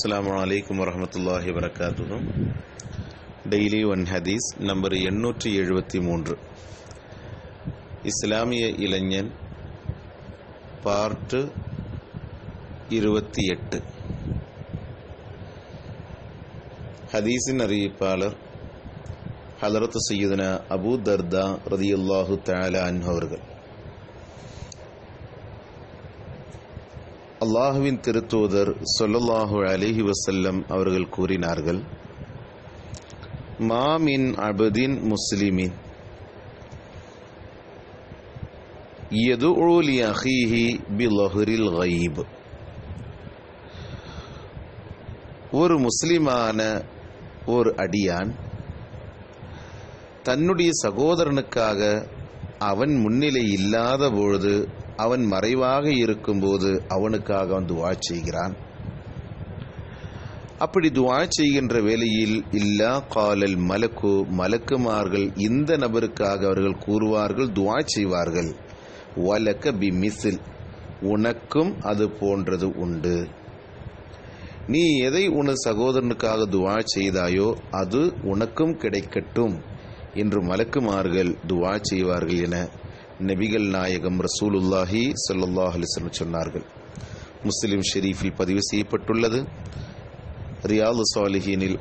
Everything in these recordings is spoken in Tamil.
அஸ்ஸலாமு அலைக்கும் வரஹ்மத்துல்லாஹி வபரகாத்துஹு. டெய்லி ஒன் ஹதீஸ் நம்பர் 873. இஸ்லாமிய இளைஞன் பார்ட் 28. ஹதீஸின் அறிவிப்பாளர் ஹதரத் சையதுனா அபூ தர்தா ரலியல்லாஹு தஆலா அன்ஹு அவர்கள். அல்லாஹுவின் திருத்தூதர் ஸல்லல்லாஹு அலைஹி வஸல்லம் அவர்கள் கூறினார்கள், மா மின் அபதின் முஸ்லிமின் யதுஉ லி அஹீஹி பிலஹ்ரில் கைப். ஒரு முஸ்லிமான ஒரு அடியான் தன்னுடைய சகோதரனுக்காக அவன் முன்னிலை இல்லாத பொழுது, அவன் மறைவாக இருக்கும்போது அவனுக்காக அவன் துஆ செய்கிறான். அப்படி துஆ செய்கின்ற வேளையில் இல்லா காலல் மலக்கு, மலக்குமார்கள் இந்த நபருக்காக அவர்கள் கூறுவார்கள், துஆ செய்வார்கள், வலக பி மிஸ்ல், உனக்கும் அது போன்றது உண்டு. நீ எதை உனது சகோதரனுக்காக துஆ செய்தாயோ அது உனக்கும் கிடைக்கட்டும் என்று மலக்குமார்கள் துஆ செய்வார்கள் என நபிகள் நாயகம் ரசூலுல்லாஹி ஸல்லல்லாஹு அலைஹி வஸல்லம் சொன்னார்கள். முஸ்லிம் ஷெரீஃபில் பதிவு செய்யப்பட்டுள்ளது. ரியாது ஸாலிஹீனில்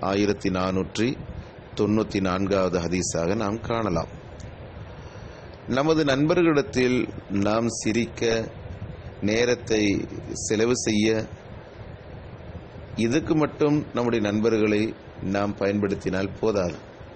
1494வது ஹதீஸாக நாம் காணலாம். நமது நண்பர்களிடத்தில் நாம் சிரிக்க, நேரத்தை செலவு செய்ய, இதுக்கு மட்டும் நம்முடைய நண்பர்களை நாம் பயன்படுத்தினால் போதாது.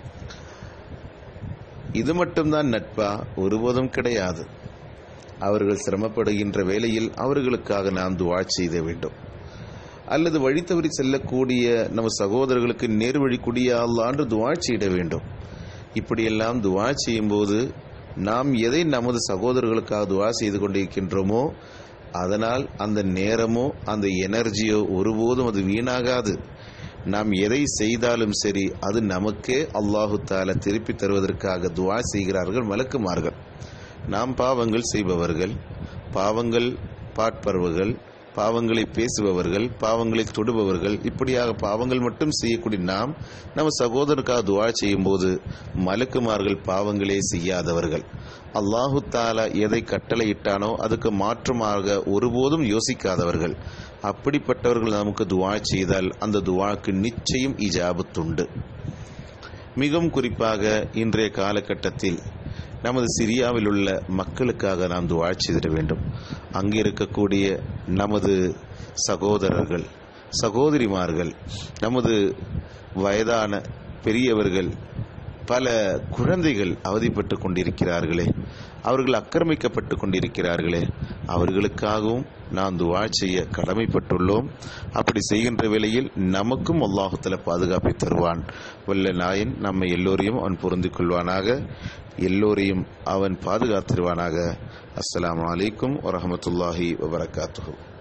இது மட்டும்தான் நட்பா? ஒருபோதும் கிடையாது. அவர்கள் சிரமப்படுகின்ற வேளையில் அவர்களுக்காக நாம் துஆ செய்த வேண்டும். அல்லது வழி தவறி செல்லக்கூடிய நம்ம சகோதரர்களுக்கு நேர்வழிக்கூடிய அல்லாஹ் துஆ செய்ய வேண்டும். இப்படியெல்லாம் துஆ செய்யும்போது நாம் எதை நமது சகோதரர்களுக்காக துஆ செய்து கொண்டிருக்கின்றோமோ அதனால் அந்த நேரமோ அந்த எனர்ஜியோ ஒருபோதும் அது வீணாகாது. நாம் எதை செய்தாலும் சரி அது நமக்கே அல்லாஹு தஆலா திருப்பி தருவதற்காக துஆ செய்கிறார்கள் மலக்குமார்கள். நாம் பாவங்கள் செய்பவர்கள், பாவங்கள் பார்ப்பவர்கள், பாவங்களை பேசுபவர்கள், பாவங்களை தொடுபவர்கள், இப்படியாக பாவங்கள் மட்டும் செய்யக்கூடிய நாம் நம்ம சகோதரருக்காக துஆ செய்யும்போது மலக்குமார்கள் பாவங்களே செய்யாதவர்கள், அல்லாஹு தஆலா எதை கட்டளையிட்டானோ அதுக்கு மாற்றமாக ஒருபோதும் யோசிக்காதவர்கள். அப்படிப்பட்டவர்கள் நமக்கு துஆ செய்தால் அந்த துஆக்கு நிச்சயம் இஜாபத்துண்டு. மிகவும் குறிப்பாக இன்றைய காலகட்டத்தில் நமது சிரியாவில் உள்ள மக்களுக்காக நாம் துஆ செய்திட வேண்டும். அங்கே இருக்கக்கூடிய நமது சகோதரர்கள், சகோதரிமார்கள், நமது வயதான பெரியவர்கள், பல குழந்தைகள் அவதிப்பட்டு கொண்டிருக்கிறார்களே, அவர்கள் ஆக்கிரமிக்கப்பட்டு கொண்டிருக்கிறார்களே, அவர்களுக்காகவும் நாம் துஆ செய்ய கடமைப்பட்டுள்ளோம். அப்படி செய்கின்ற வேளையில் நமக்கும் அல்லாஹ் தஆலா பாதுகாப்பை தருவான். வல்ல நாயன் நம்மை எல்லோரையும் அவன் பொருந்திக் கொள்வானாக, எல்லோரையும் அவன் பாதுகாத்திருவானாக. அஸ்ஸலாமு அலைக்கும் வரஹ்மத்துல்லாஹி வபரகாத்துஹு.